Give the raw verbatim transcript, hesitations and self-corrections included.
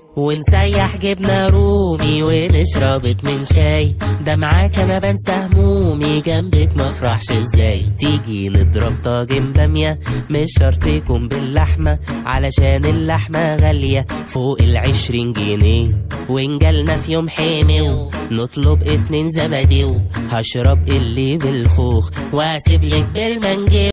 ونسيح جبنة رومي ونشرب اتنين شاي، ده معاك انا بنسى همومي جنبك مفرحش ازاي. تيجي نضرب طاجن بامية مش شرط يكون باللحمة علشان اللحمة غالية فوق العشرين جنيه، ونجالنا في يوم حمو نطلب اتنين زبادي، هشرب اللي بالخوخ واسيبلك بالمنجي.